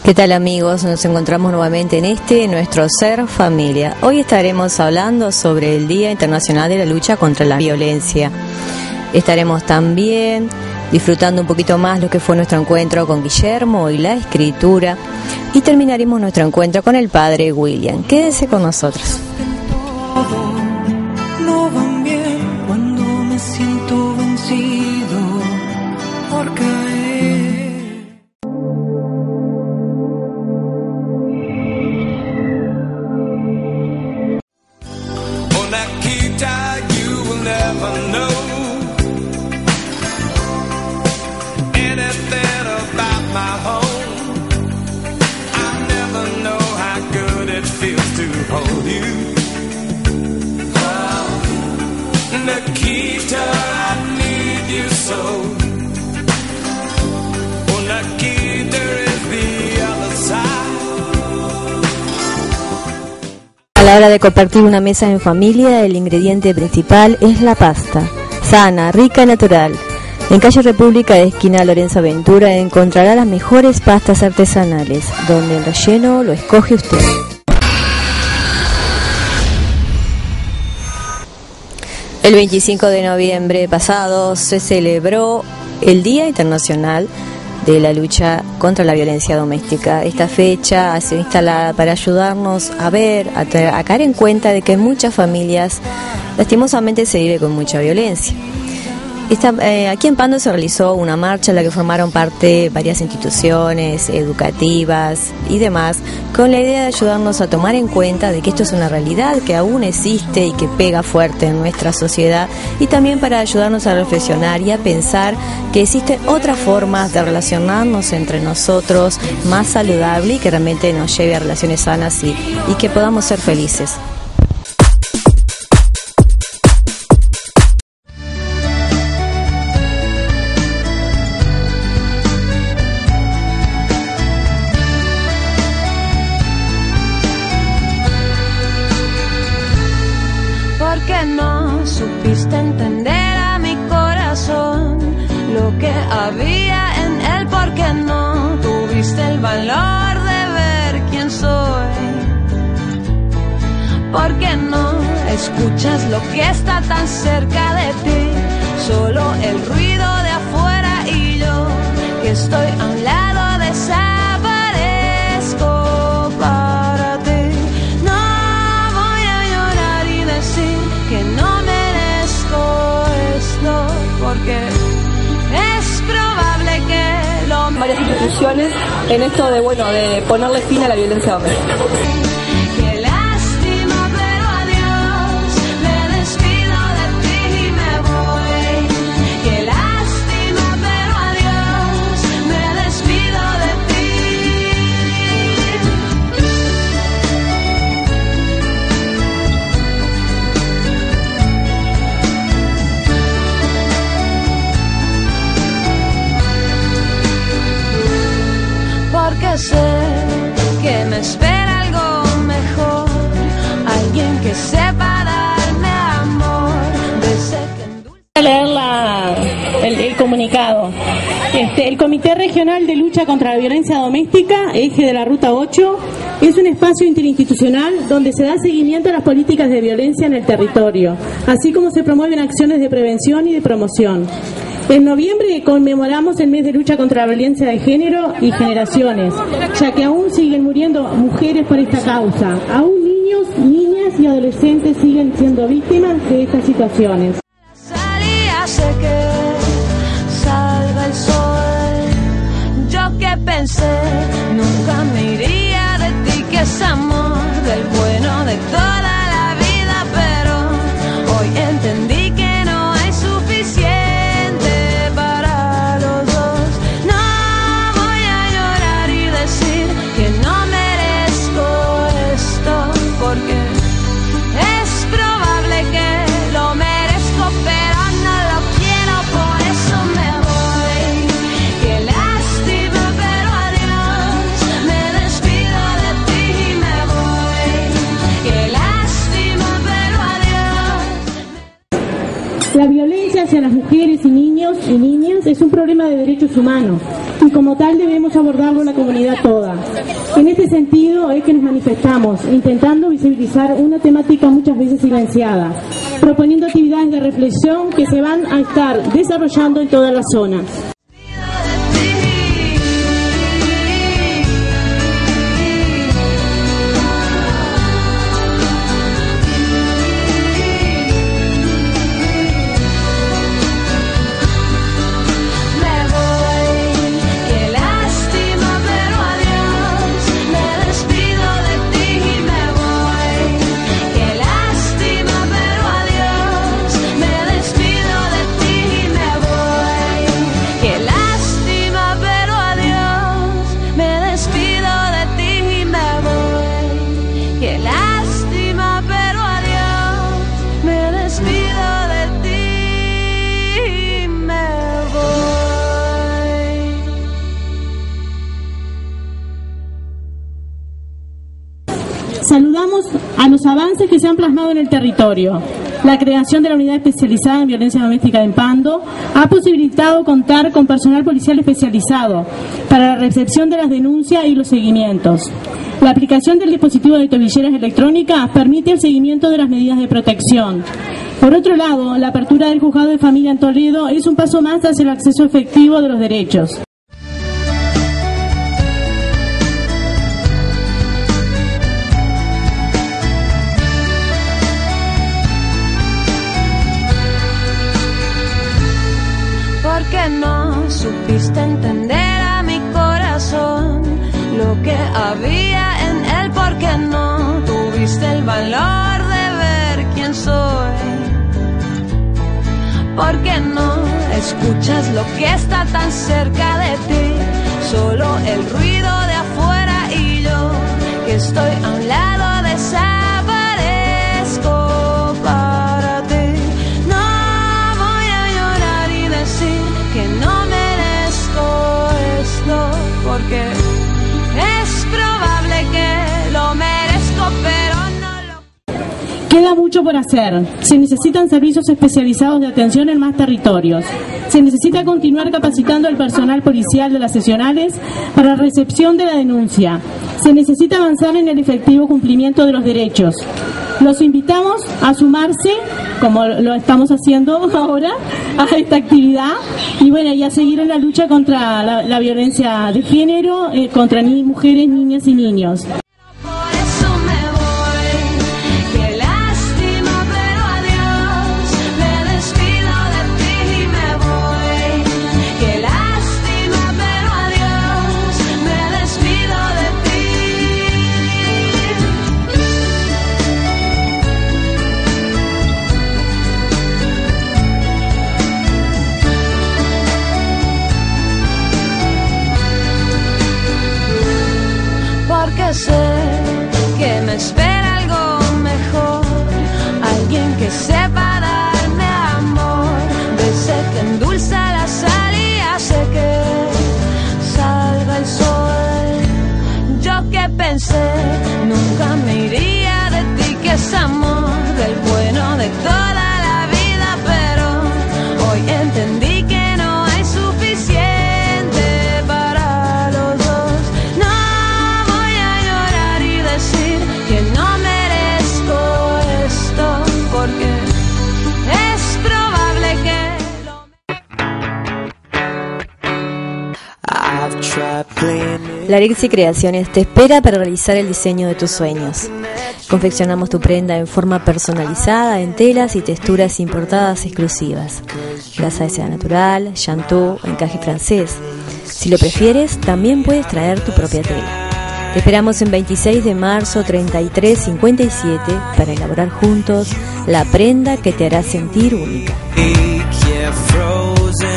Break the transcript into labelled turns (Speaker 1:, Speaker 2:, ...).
Speaker 1: ¿Qué tal, amigos? Nos encontramos nuevamente en nuestro Ser Familia. Hoy estaremos hablando sobre el Día Internacional de la Lucha contra la Violencia. Estaremos también disfrutando un poquito más lo que fue nuestro encuentro con Guillermo y la escritura. Y terminaremos nuestro encuentro con el Padre William. Quédense con nosotros.
Speaker 2: No van bien cuando me siento vencido por caer.
Speaker 1: A la hora de compartir una mesa en familia, el ingrediente principal es la pasta, sana, rica y natural. En calle República, esquina Lorenzo Ventura, encontrará las mejores pastas artesanales, donde el relleno lo escoge usted. El 25 de noviembre pasado se celebró el Día Internacional de la Lucha contra la Violencia Doméstica. Esta fecha ha sido instalada para ayudarnos a ver, a caer en cuenta de que en muchas familias lastimosamente se vive con mucha violencia. Aquí en Pando se realizó una marcha en la que formaron parte varias instituciones educativas y demás, con la idea de ayudarnos a tomar en cuenta de que esto es una realidad que aún existe y que pega fuerte en nuestra sociedad, y también para ayudarnos a reflexionar y a pensar que existen otras formas de relacionarnos entre nosotros más saludable y que realmente nos lleve a relaciones sanas y que podamos ser felices.
Speaker 3: Supiste entender a mi corazón lo que había en él, porque no tuviste el valor de ver quién soy, porque no escuchas lo que está tan cerca de ti, solo el ruido de afuera y yo que estoy a un lado desaparezco para ti. No voy a llorar y decir que no porque es probable que
Speaker 4: varias instituciones en esto de ponerle fin a la violencia doméstica.
Speaker 3: Qué lástima, pero adiós, me despido de ti y me voy. Qué lástima, pero adiós, me despido de ti. Porque sé que me espera algo mejor, alguien que sepa darme amor.
Speaker 5: Voy a leer el comunicado. El Comité Regional de Lucha contra la Violencia Doméstica, eje de la Ruta 8, es un espacio interinstitucional donde se da seguimiento a las políticas de violencia en el territorio, así como se promueven acciones de prevención y de promoción. En noviembre conmemoramos el mes de lucha contra la violencia de género y generaciones, ya que aún siguen muriendo mujeres por esta causa. Aún niños, niñas y adolescentes siguen siendo víctimas de estas situaciones.
Speaker 3: Sé que salga el sol. Yo que pensé nunca me iría de ti, que es amor del bueno de toda la vida, pero hoy entendí que no hay suficiente para los dos. No voy a llorar y decir que no merezco esto, porque es probable que lo merezco, pero no lo quiero, por eso me voy. Qué lástima, pero adiós, me despido de ti y me voy. Qué
Speaker 5: violencia hacia las mujeres y niños y niñas es un problema de derechos humanos y como tal debemos abordarlo la comunidad toda. En este sentido es que nos manifestamos, intentando visibilizar una temática muchas veces silenciada, proponiendo actividades de reflexión que se van a estar desarrollando en toda la zona. Saludamos a los avances que se han plasmado en el territorio. La creación de la unidad especializada en violencia doméstica de Empando ha posibilitado contar con personal policial especializado para la recepción de las denuncias y los seguimientos. La aplicación del dispositivo de tobilleras electrónicas permite el seguimiento de las medidas de protección. Por otro lado, la apertura del juzgado de familia en Toledo es un paso más hacia el acceso efectivo de los derechos.
Speaker 3: Porque no supiste entender a mi corazón lo que había en él, porque no tuviste el valor de ver quién soy, porque no escuchas lo que está tan cerca de ti, solo el ruido de afuera y yo que estoy a un lado desaparezco para ti. Que no merezco esto, porque es probable que lo merezco, pero no lo...
Speaker 5: Queda mucho por hacer. Se necesitan servicios especializados de atención en más territorios. Se necesita continuar capacitando al personal policial de las seccionales para la recepción de la denuncia. Se necesita avanzar en el efectivo cumplimiento de los derechos. Los invitamos a sumarse, como lo estamos haciendo ahora, a esta actividad y bueno, y a seguir en la lucha contra la violencia de género, contra mujeres, niñas y niños.
Speaker 3: Porque sé que me espera algo mejor, alguien que sepa darme amor, de ese que endulza la sal y hace que salga el sol. Yo que pensé nunca me iría de ti, que es amor del bueno de toda la vida, pero hoy entendí que no hay suficiente para los dos. Que no merezco esto, porque es probable que
Speaker 1: Larixi Creaciones te espera para realizar el diseño de tus sueños. Confeccionamos tu prenda en forma personalizada en telas y texturas importadas exclusivas. Grasa de seda natural, chanteau o encaje francés. Si lo prefieres, también puedes traer tu propia tela. Te esperamos en 26 de marzo 3357 para elaborar juntos la prenda que te hará sentir única.